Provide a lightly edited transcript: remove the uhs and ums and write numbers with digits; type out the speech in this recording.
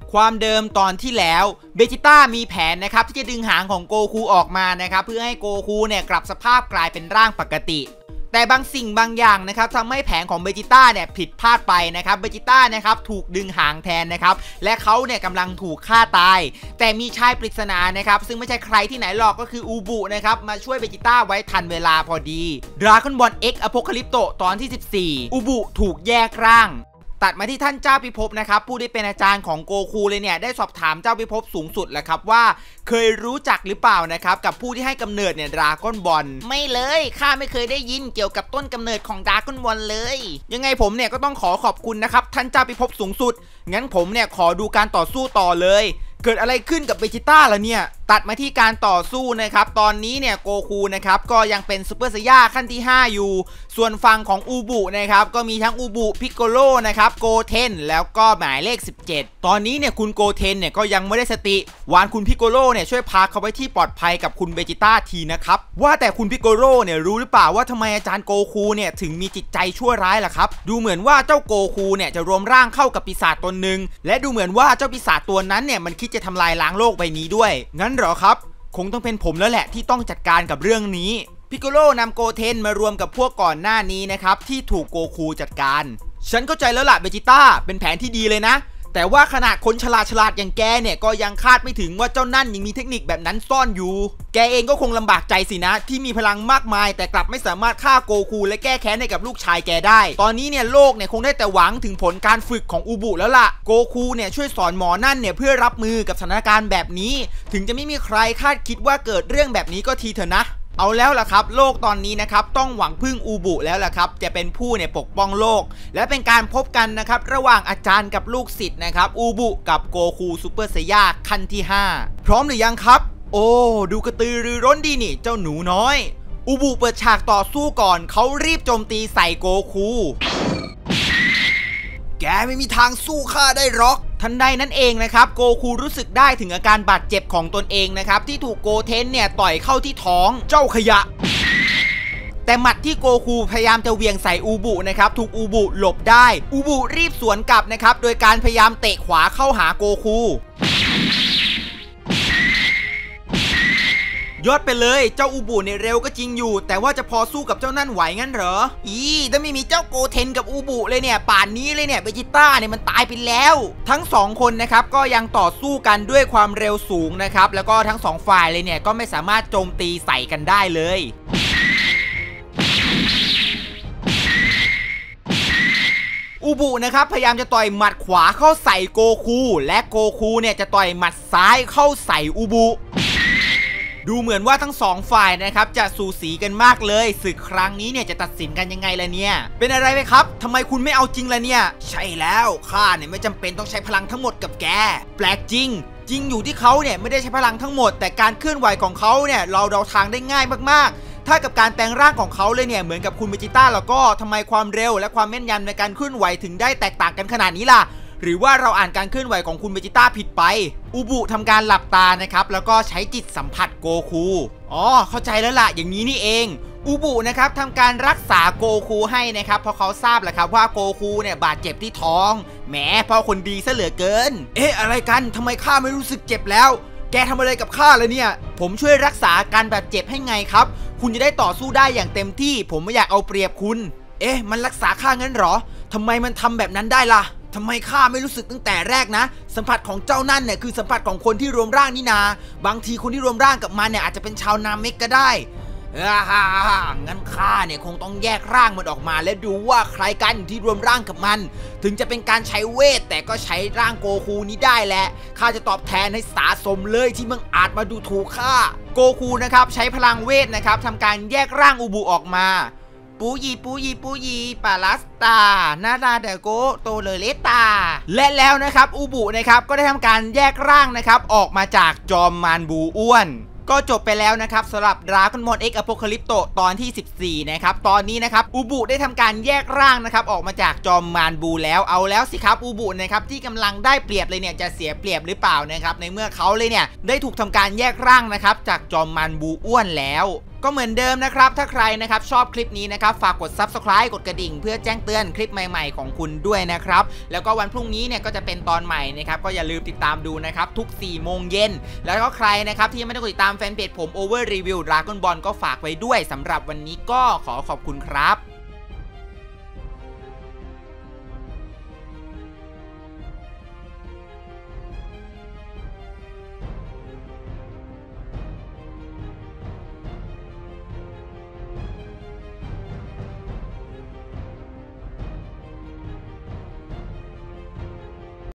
ความเดิมตอนที่แล้วเบจิต้ามีแผนนะครับที่จะดึงหางของโกคูออกมานะครับเพื่อให้โกคูเนี่ยกลับสภาพกลายเป็นร่างปกติแต่บางสิ่งบางอย่างนะครับทำให้แผนของเบจิต้าเนี่ยผิดพลาดไปนะครับเบจิต้านะครับถูกดึงหางแทนนะครับและเขาเนี่ยกำลังถูกฆ่าตายแต่มีชายปริศนานะครับซึ่งไม่ใช่ใครที่ไหนหรอกก็คืออูบุนะครับมาช่วยเบจิต้าไว้ทันเวลาพอดี Dragon Ball X Apocalypto ตอนที่14อูบุถูกแยกร่างตัดมาที่ท่านเจ้าพิภพนะครับผู้ที่เป็นอาจารย์ของโกคูเลยเนี่ยได้สอบถามเจ้าพิภพสูงสุดแหละครับว่าเคยรู้จักหรือเปล่านะครับกับผู้ที่ให้กำเนิดเนี่ยดราก้อนบอลไม่เลยข้าไม่เคยได้ยินเกี่ยวกับต้นกำเนิดของดราก้อนบอลเลยยังไงผมเนี่ยก็ต้องขอบคุณนะครับท่านเจ้าพิภพสูงสุดงั้นผมเนี่ยขอดูการต่อสู้ต่อเลยเกิดอะไรขึ้นกับเบจิต้าล่ะเนี่ยตัดมาที่การต่อสู้นะครับตอนนี้เนี่ยโกคูนะครับก็ยังเป็นซูเปอร์ไซย่าขั้นที่5อยู่ส่วนฝั่งของอูบุนะครับก็มีทั้งอูบุพิกโกโลนะครับโกเทนแล้วก็หมายเลข17ตอนนี้เนี่ยคุณโกเทนเนี่ยก็ยังไม่ได้สติวานคุณพิกโกโลเนี่ยช่วยพาเขาไว้ที่ปลอดภัยกับคุณเบจิต้าทีนะครับว่าแต่คุณพิกโกโลเนี่ยรู้หรือเปล่าว่าทำไมอาจารย์โกคูเนี่ยถึงมีจิตใจชั่วร้ายล่ะครับดูเหมือนว่าเจ้าโกคูเนี่ยจะรวมร่างเข้ากับปีศาจตนหนึ่งและดูเหมือนว่าเจ้าปีศาจตัวนั้นเนี่ยมันคิดจะทำลายล้างโลกใบนี้ด้วยงั้นเหรอครับคงต้องเป็นผมแล้วแหละที่ต้องจัดการกับเรื่องนี้พิกโกโลนำโกเทนมารวมกับพวกก่อนหน้านี้นะครับที่ถูกโกคูจัดการฉันเข้าใจแล้วล่ะเบจิต้าเป็นแผนที่ดีเลยนะแต่ว่าขนาดคนฉลาดอย่างแกเนี่ยก็ยังคาดไม่ถึงว่าเจ้านั่นยังมีเทคนิคแบบนั้นซ่อนอยู่แกเองก็คงลำบากใจสินะที่มีพลังมากมายแต่กลับไม่สามารถฆ่าโกคูและแก้แค้นให้กับลูกชายแกได้ตอนนี้เนี่ยโลกเนี่ยคงได้แต่หวังถึงผลการฝึกของอูบุแล้วล่ะโกคูเนี่ยช่วยสอนหมอนั่นเนี่ยเพื่อรับมือกับสถานการณ์แบบนี้ถึงจะไม่มีใครคาดคิดว่าเกิดเรื่องแบบนี้ก็ทีเถอะนะเอาแล้วล่ะครับโลกตอนนี้นะครับต้องหวังพึ่งอูบุแล้วล่ะครับจะเป็นผู้เนี่ยปกป้องโลกและเป็นการพบกันนะครับระหว่างอาจารย์กับลูกศิษย์นะครับอูบุกับโกคูซูเปอร์ไซย่าขั้นที่5พร้อมหรือยังครับโอ้ดูกระตือรือร้นดีนี่เจ้าหนูน้อยอูบุเปิดฉากต่อสู้ก่อนเขารีบโจมตีใส่โกคูแกไม่มีทางสู้ข้าได้หรอกทันใดนั้นเองนะครับโกคูรู้สึกได้ถึงอาการบาดเจ็บของตนเองนะครับที่ถูกโกเทนเนี่ยต่อยเข้าที่ท้องเจ้าขยะแต่หมัดที่โกคูพยายามจะเวียงใส่อูบุนะครับถูกอูบุหลบได้อูบุรีบสวนกลับนะครับโดยการพยายามเตะขวาเข้าหาโกคูยอดไปเลยเจ้าอูบุเนี่ยเร็วก็จริงอยู่แต่ว่าจะพอสู้กับเจ้านั่นไหวงั้นเหรอถ้าไม่มีเจ้าโกเทนกับอูบุเลยเนี่ยป่านนี้เลยเนี่ยเบจิต้าเนี่ยมันตายไปแล้วทั้ง2คนนะครับก็ยังต่อสู้กันด้วยความเร็วสูงนะครับแล้วก็ทั้ง2ฝ่ายเลยเนี่ยก็ไม่สามารถโจมตีใส่กันได้เลยอูบุนะครับพยายามจะต่อยหมัดขวาเข้าใส่โกคูและโกคูเนี่ยจะต่อยหมัดซ้ายเข้าใส่อูบุดูเหมือนว่าทั้ง2ฝ่ายนะครับจะสูสีกันมากเลยศึกครั้งนี้เนี่ยจะตัดสินกันยังไงล่ะเนี่ยเป็นอะไรไหมครับทำไมคุณไม่เอาจริงล่ะเนี่ยใช่แล้วข้าเนี่ยไม่จำเป็นต้องใช้พลังทั้งหมดกับแกแปลกจริงอยู่ที่เขาเนี่ยไม่ได้ใช้พลังทั้งหมดแต่การเคลื่อนไหวของเขาเนี่ยเราเดาทางได้ง่ายมากๆถ้ากับการแปลงร่างของเขาเลยเนี่ยเหมือนกับคุณเบจิต้าแล้วก็ทำไมความเร็วและความแม่นยำในการเคลื่อนไหวถึงได้แตกต่างกันขนาดนี้ล่ะหรือว่าเราอ่านการเคลื่อนไหวของคุณเบจิต้าผิดไปอูบุทำการหลับตานะครับแล้วก็ใช้จิตสัมผัสโกคูเข้าใจแล้วล่ะอย่างนี้นี่เองอูบุนะครับทำการรักษาโกคูให้นะครับเพราะเขาทราบแหละครับว่าโกคูเนี่ยบาดเจ็บที่ท้องแหมพ่อคนดีซะเหลือเกินอะไรกันทำไมข้าไม่รู้สึกเจ็บแล้วแกทำอะไรกับข้าเลยเนี่ยผมช่วยรักษาการบาดเจ็บให้ไงครับคุณจะได้ต่อสู้ได้อย่างเต็มที่ผมไม่อยากเอาเปรียบคุณมันรักษาข้างั้นหรอทำไมมันทำแบบนั้นได้ล่ะทำไมข้าไม่รู้สึกตั้งแต่แรกนะสัมผัสของเจ้านั่นเนี่ยคือสัมผัสของคนที่รวมร่างนี่นาบางทีคนที่รวมร่างกับมันเนี่ยอาจจะเป็นชาวนาเมกก็ได้งั้นข้าเนี่ยคงต้องแยกร่างมันออกมาและดูว่าใครกันที่รวมร่างกับมันถึงจะเป็นการใช้เวทแต่ก็ใช้ร่างโกคูนี้ได้แหละข้าจะตอบแทนให้สาสมเลยที่มึงอาจมาดูถูกข้าโกคูนะครับใช้พลังเวทนะครับทำการแยกร่างอูบุออกมาปูยีปาลัสตานาราเดโกโตเลเลตาและแล้วนะครับอูบุนะครับก็ได้ทำการแยกร่างนะครับออกมาจากจอมมารบูอ้วนก็จบไปแล้วนะครับสำหรับ Dragon Ball X Apocalypto ตอนที่14นะครับตอนนี้นะครับอูบุได้ทำการแยกร่างนะครับออกมาจากจอมมารบูแล้วเอาแล้วสิครับอูบุนะครับที่กำลังได้เปรียบเลยเนี่ยจะเสียเปรียบหรือเปล่านะครับในเมื่อเขาเลยเนี่ยได้ถูกทำการแยกร่างนะครับจากจอมมารบูอ้วนแล้วก็เหมือนเดิมนะครับถ้าใครนะครับชอบคลิปนี้นะครับฝากกด Subscribe กดกระดิ่งเพื่อแจ้งเตือนคลิปใหม่ๆของคุณด้วยนะครับแล้วก็วันพรุ่งนี้เนี่ยก็จะเป็นตอนใหม่นะครับก็อย่าลืมติดตามดูนะครับทุก4 โมงเย็นแล้วก็ใครนะครับที่ยังไม่ได้กดติดตามแฟนเพจผม Over Review Dragon Ball ก็ฝากไว้ด้วยสำหรับวันนี้ก็ขอขอบคุณครับ